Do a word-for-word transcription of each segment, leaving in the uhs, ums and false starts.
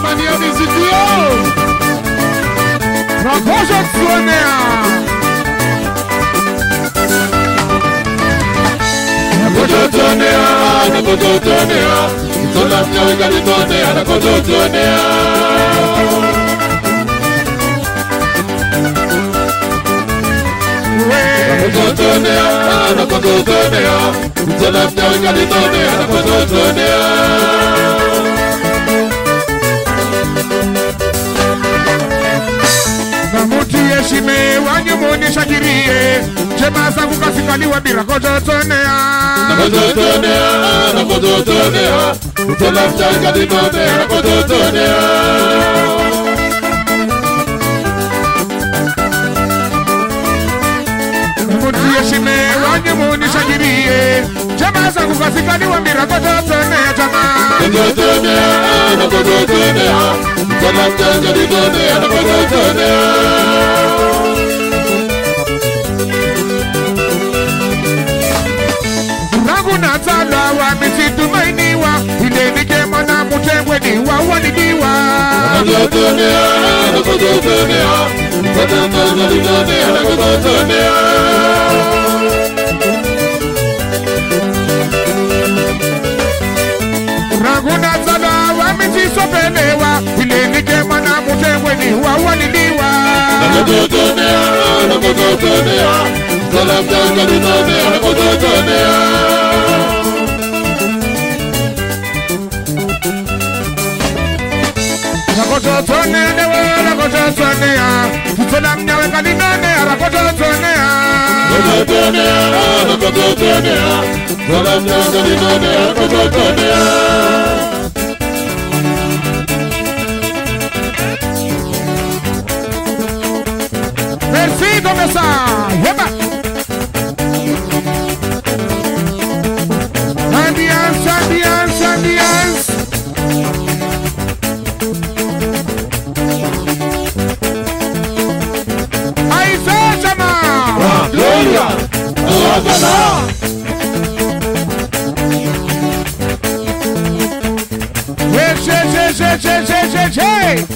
Jamani ya mizikio Rakosha tuonea Rakosha tuonea Rakosha tuonea Mtola mnyawe kani tuonea Rakosha tuonea Nakototonea, nakototonea, mtola mnyawe kanitonea, nakototonea. Namuti yeshime wanyumuni shakirie, jema zangu kasikaliwa bila kototonea. Nakototonea, nakototonea, mtola mnyawe kanitonea, nakototonea. Yeshime wanyumuni shakirie Jama zangu kasikaliwa mira kototonea jama Kototonea, na kototonea Mtala mtanga nitonea na kototonea Rangu na tala wa misitumainiwa Ile nikema na mutengwe niwa wanidiwa Kototonea, na kototonea Mtala mtanga nitonea na kototonea Raguna zala wa miti sopelewa Ile nikema na mutengwe ni wa waliliwa Nakototonea, nakototonea Zala mtanga nitonea, nakototonea Nakototonea, newe nakototonea Zala mnyawe kaninonea, nakototonea Nakototonea, nakototonea Zala mtanga nitonea, nakototonea Merci comme ça, yeba. Ambiance, ambiance, ambiance. Aïssa Jama. Gloria. Gloria. Che che che che che che che che.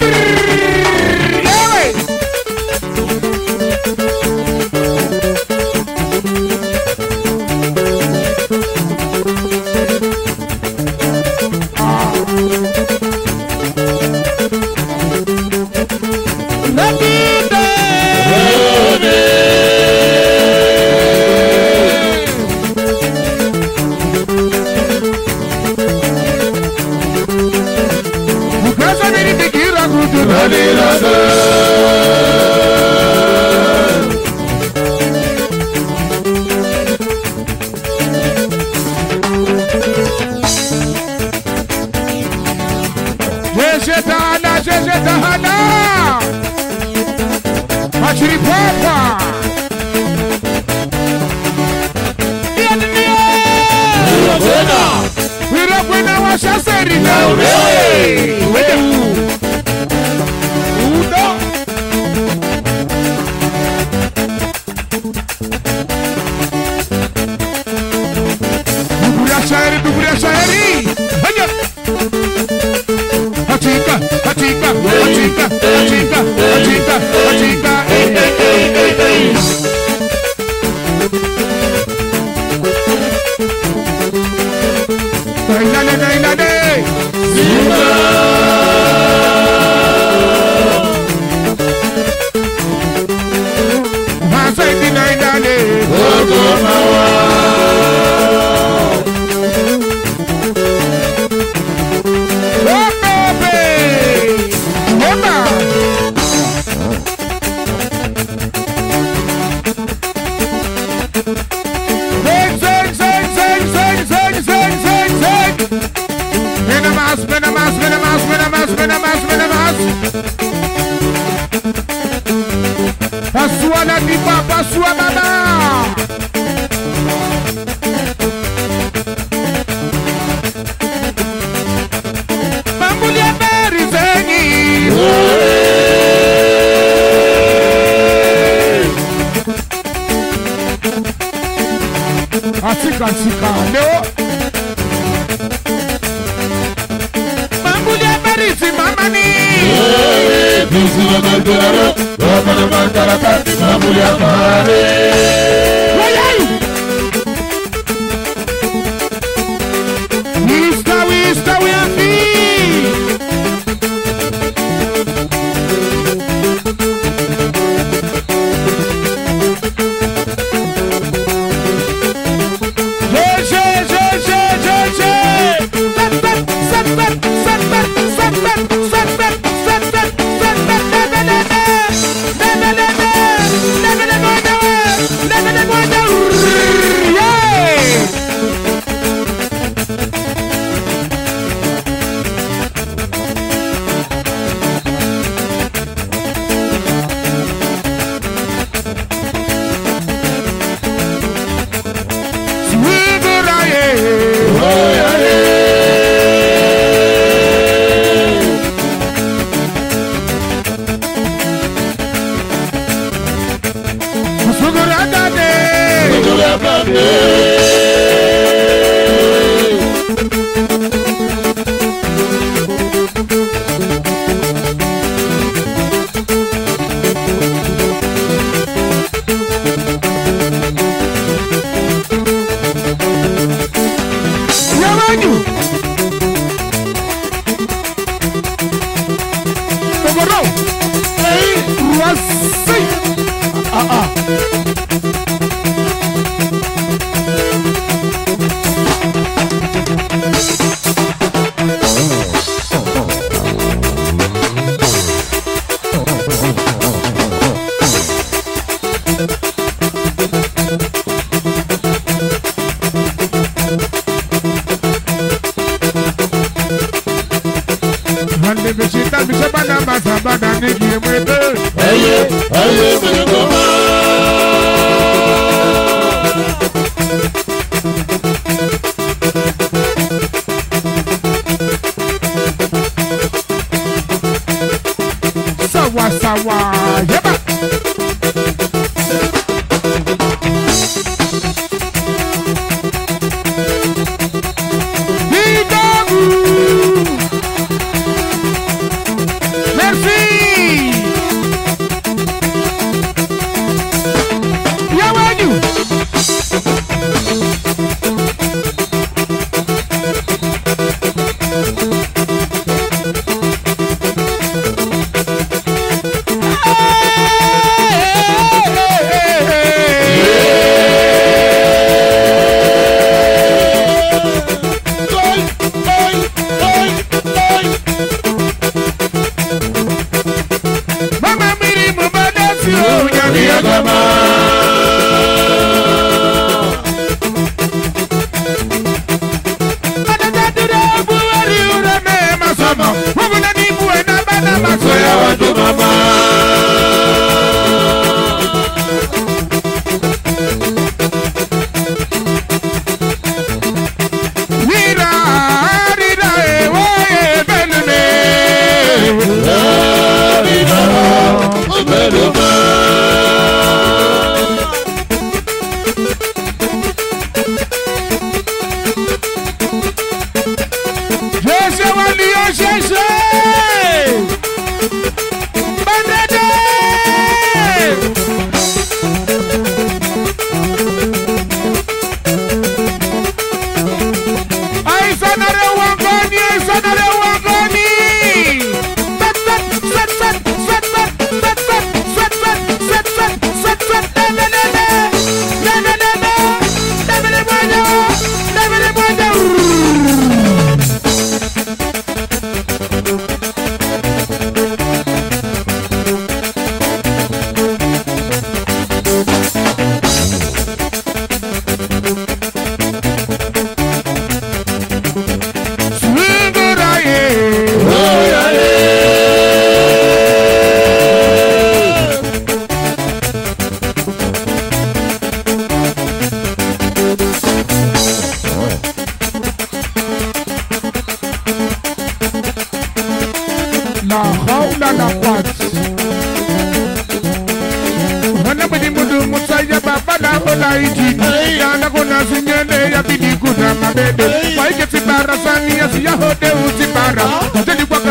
Pasua la pipa, pasua mama. Mambulia beri zengi. Atika atika leo. Mambulia beri Sweet mama ni. Bisi mamantararo, Romana mantarakati mamuli amare. Wayai. Wista wista wiafi.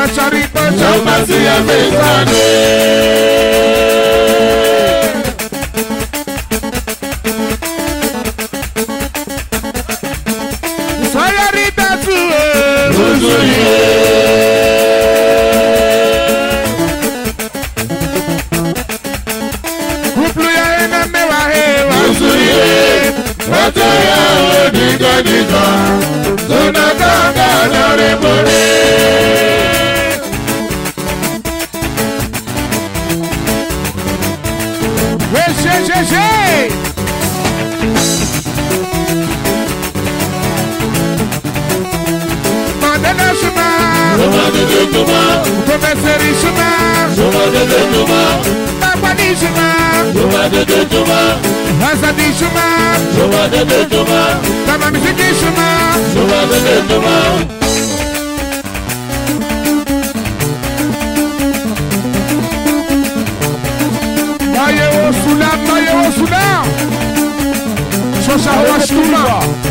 Chacharito, Chamasia Mesane. Sayarita tue. Uzuye. Kupluya ena mewa hewa. Uzuye. Wataya odiga diga. Zona kanga nare mone. She, she, she. Madana Shuma, Shuma, Professor Shuma, Shuma, Tapani Shuma, Shuma, Hasadi Shuma, Shuma, Tamamisiki Shuma, Shuma, Maye Osula, Maye Osula, Shosha Shuma.